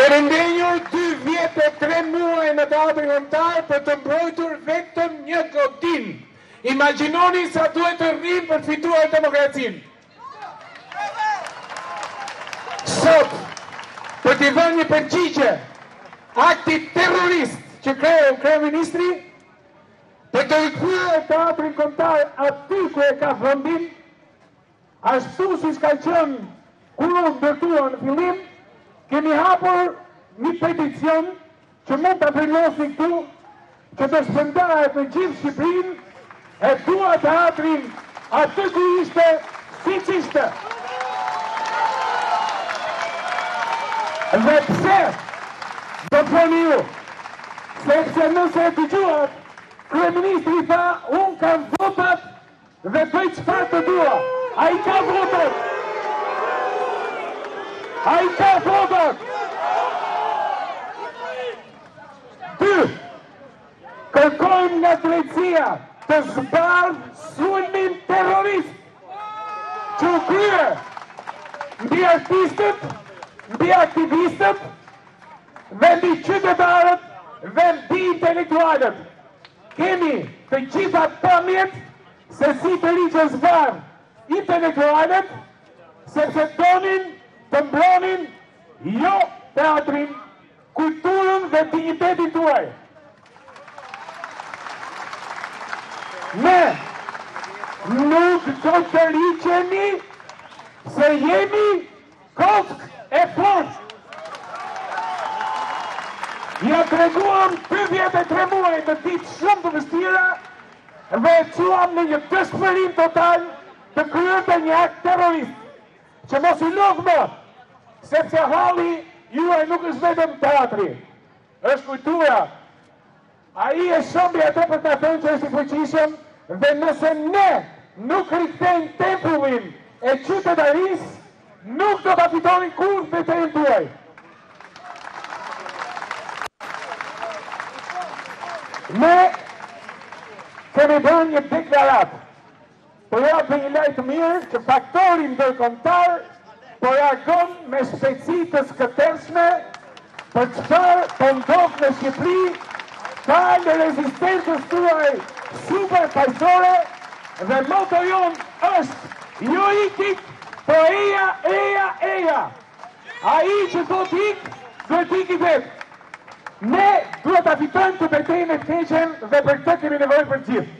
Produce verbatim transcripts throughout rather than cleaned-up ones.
Për ndenjur dy vjetë e tre muaj në teatrin kombëtar për të mbrojtur vetëm një godinë. Imagjinoni sa duhet të rrim për të fituar demokracinë. Sot, për t'i vënë një përgjigje aktit terrorist që kreu kryeministri, për të rikthyer teatrin kombëtar aty ku e ka vendin, ashtu siç ka qenë kur u ndërtua në fillim, kemi hapur një peticion që mund të apelosni këtu, që të shpërndahet në gjithë Shqipërinë, e dua teatrin aty ku ishte, siç ishte. Dhe pse do thoni ju? Sepse nëse e dëgjuat, kryeministri tha, unë kam votat dhe bëj çfarë të dua. Ai ka votat. Ai ka votat. Dy, kërkojmë nga drejtësia të zbardhë sulmin terrorist që u krye mbi artistët, mbi aktivistët dhe mbi qytetarët dhe mbi intelektualët. Kemi të gjitha pamjet se si të ligjën zbardhë intelektualët, sepse donin të mbronin jo teatrin, kulturën dhe dignitetin tuaj. Ne nuk do të liqeni se jemi kokë e fortë. Ja treguam dy vjetë e tre muaj në ditë shumë të vështira dhe e quam në një dëshpërim total të kryer të një akt terrorist, që mos u lodh më, sepse halli juaj nuk është vetëm teatri, është kultura. Ai e shëmbi ato për të thënë që është i fuqishëm, dhe nëse ne nuk rikthejmë tempullin e qytetarisë, nuk do ta fitoni kurrë betejën tuaj. Ne kemi bërë një deklaratë, po ja për një lajë të mirë që faktori ndërkombëtar po reagon me shpejtësi të skëtershme për çfarë po ndodh në Shqipëri, falë rezistencës tuaj super paqësore, dhe moto jonë është jo ikik, po eja, eja, eja. Ai që do t'ik, do t'ik i vetë. Ne duhet ta fitojmë të betejën e keqen dhe për këtë kemi nevojë për gjithë.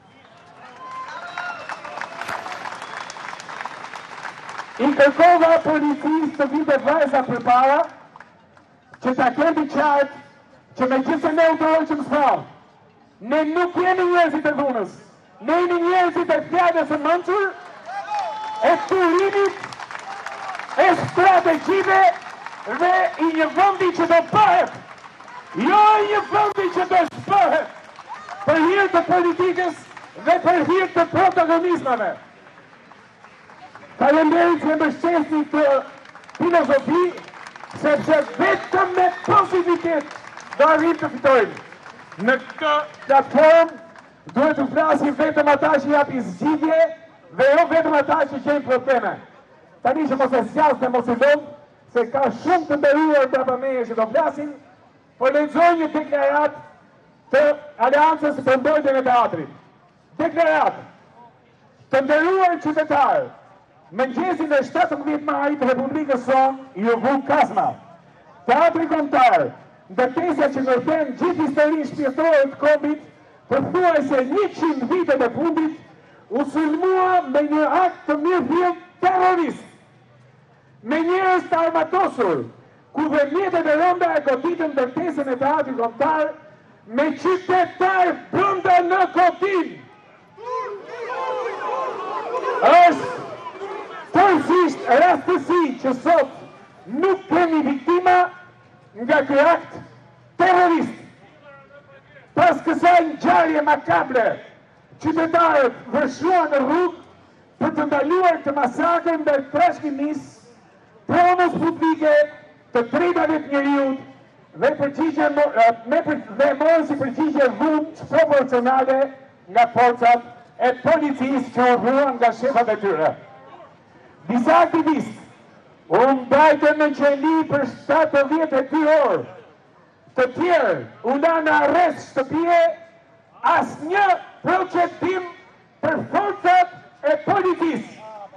I kërkova policisë të vite vajza për para, që ta kendi qartë që me gjithë se ne u të rojqëm s'pralë. Ne nuk jemi njerëzit e dhunës, ne jemi njerëzit e fjallës e mënqër, e turimit, e strategjive dhe i një vëndi që do bëhet, jo i një vëndi që do shpëhet, për hir të politikës dhe për hir të protagonizmave. Falenderit që mbështesni të filozofi, sepse vetëm me pozitivitet do arrim të fitojmë. Në këtë platformë duhet të flasim vetëm ata që japin zgjidhje dhe jo vetëm ata që gjejnë probleme. Tani që mos e zgjas dhe mos e lodh, se ka shumë të nderuar brapa meje që do flasin, po lexoj një deklarat të Aleancës për mbrojtjen e teatrit. Deklarat të nderuar qytetarë, mëngjesin e shtatëmbëdhjetë majit të Republikës sonë, ju vu kazma. Teatri kombëtar, ndërtesja që ndërthen gjithë historinë shpirtërore të kombit, përthuajse njëqind vitet e fundit, u sulmua me një akt të mirëfillt terrorist, me njerëz të armatosur, ku dhe mjetet e rënda e goditën ndërtesën e teatrit kombëtar, me qytetar brenda në godinë. Është tërësisht rastësi që sot nuk kemi viktima nga ky akt terrorist. Pas kësaj ngjarje makabre, qytetarët vërshuan në rrugë për të ndaluar të masakrën ndaj trashëgimisë, pronës publike të drejtave të njerëzit dhe përgjigje dhe morën si përgjigje dhunë proporcionale nga forcat e policisë që urruan nga shefat e tyre. Disa aktivistë u mbajtën në qeli për shtatëdhjetë e dy orë. Të tjerë u lanë në arrest shtëpie, asnjë procedim për forcat e policisë.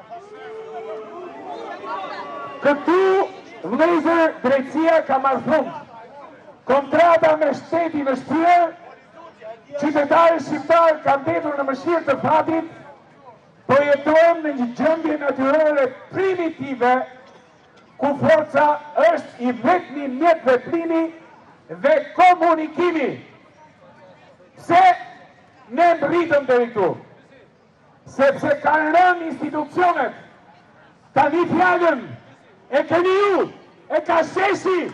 Këtu vëllezër drejtësia ka marrë fund. Kontrata me shtetin është shtyr, qytetarët shqiptarë kanë mbetur në mëshirë të fatit, po jetojmë në një gjendje natyrore primitive, ku forca është i vetmi mjet veprimi dhe komunikimi. Pse ne mbritëm deri këtu? Sepse kanë rënë institucionet. Tani fjalën e keni ju, e ka sheshi.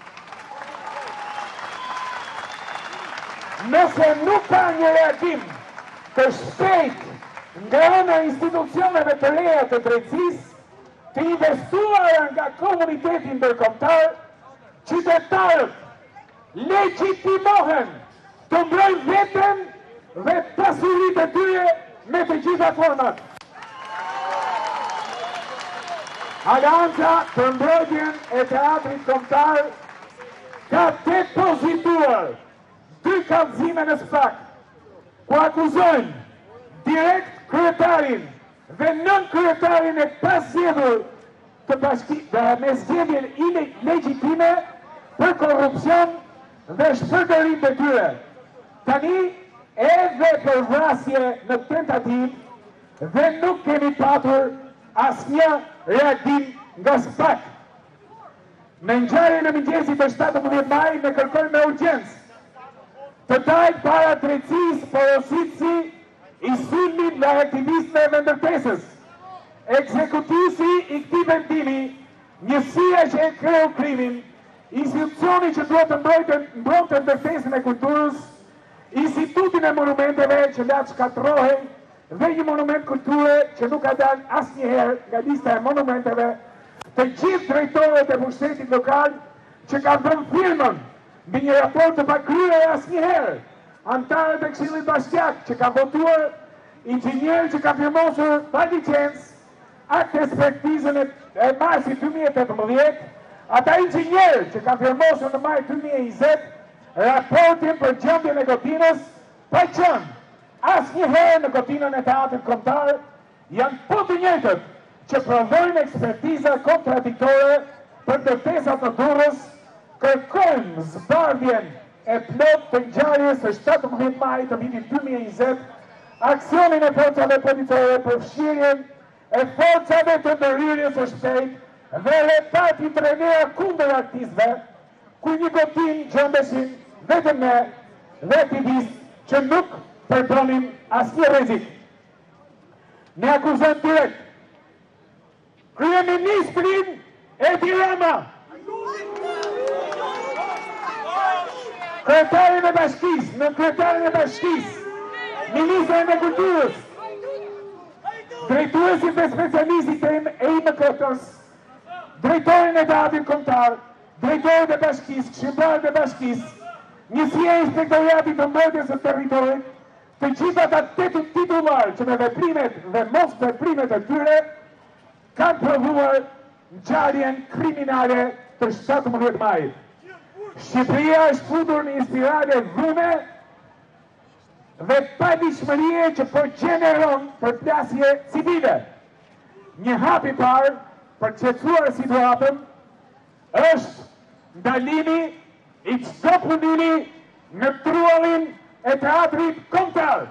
Nëse nuk ka një reagim të shpejt nga ana e institucioneve të reja të drejtësisë, të investuara nga komuniteti ndërkombëtar, qytetarët legjitimohen të mbrojnë veten dhe pasuritë e tyre me të gjitha format. Alianca për mbrojtjen e teatrit kombëtar ka depozituar dy kallëzime në SPAK, ku akuzojnë direkt kryetarin dhe nën kryetarin e pasjedhur të bashki dhe me zgjedhjen ilegjitime për korrupsion dhe shpërdorim të tyre. Tani edhe për vrasje në tentativë dhe nuk kemi patur asnjë reagim nga SPAK. Në ngjarjen e mëngjesit të shtatëmbëdhjetë maj ne kërkojmë me urgjencë të dalë para drejtësisë porositësi i sulmit nga aktivistëve dhe ndërtesës. Ekzekutisi i këtij vendimi, njësia që e kreu krimin, institucioni që duhet të mbronte ndërtesën e kulturës, institutin e monumenteve që la shkatërrohen dhe një monument kulture që nuk ka dalë asnjëherë nga lista e monumenteve, të gjithë drejtorët e pushtetit lokal që kanë dhënë firmën mbi një raport të pakryer asnjëherë, antarët e Këshillit Bashkiak që kanë votuar, inxhinierë që kanë firmosur pa licencë akt ekspertizën e marsit dy mijë e tetëmbëdhjetë, ata inxhinierë që kanë firmosur në maj dy mijë e njëzet raportin për gjendjen e Gotinës, pa qenë asnjëherë në Gotinën e teatrit kombëtar, janë po të njëjtët që provojnë ekspertiza kontradiktore për ndërtesat në Durrës, kërkojnë zbardhjen e plot të ngjarjes së shtatëmbëdhjetë maj të vitit dy mijë e njëzet, aksionin e forcave policore për fshirjen e forcave të ndërhyrjes së shpejtë dhe reparti trenera kundër artistëve, ku një Gotin gjendeshin vetëm ne dhe aktivistë që nuk përdonin asnjë rrezik. Ne akuzojmë direkt kryeministrin Edi Rama, kryetarin e bashkisë, në kryetarin e bashkisë, ministrin e kulturës, drejtuesit dhe specialistit e I M K-s, drejtorin e teatrit kombëtar, drejtorin e bashkisë, këshilltarët e bashkisë, njësia e inspektoriatit të mbrojtjes së territorit, të gjitha ata titullarë që me veprimet dhe mos veprimet e tyre kanë provuar ngjarjen kriminale të shtatëmbëdhjetë majit. Shqipëria është futur në një spirale dhume dhe padijshmërie që po gjeneron përplasje civile. Një hap i parë për të qetësuar situatën është ndalimi i çdo punimi në truallin e teatrit kombëtar.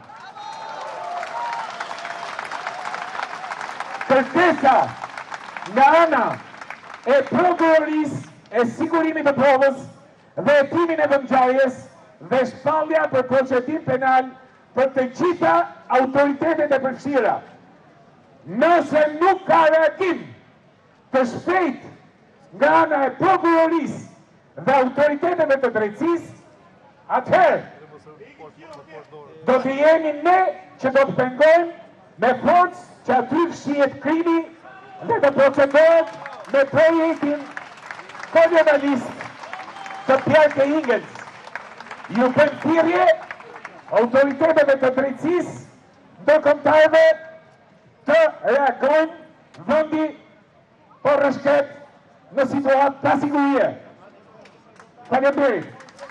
Kërkesa nga ana e prokurorisë e sigurimit të provës dhe hetimin e vendngjarjes dhe shpallja për procedim penal për të gjitha autoritetet e përfshira. Nëse nuk ka reagim të shpejt nga ana e prokurorisë dhe autoriteteve të drejtësisë, atëherë do të jemi ne që do të pengojmë me forcë që aty fshihet krimi dhe të procedohet me projektin kolonialist të Bjarke Ingels. Ju bën thirrje autoriteteve të drejtësisë ndërkombëtare të reagojnë vendi për rreshtet në situatë pasigurie. Faleminderit.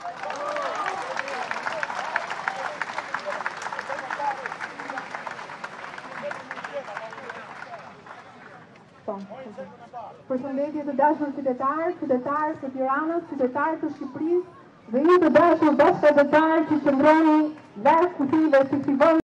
Përshëndetje të dashur qytetarë, qytetarë të Tiranës, qytetarë të Shqipërisë dhe ju të dashur bashkëqytetarë që qëndroni larg kufijve të këtij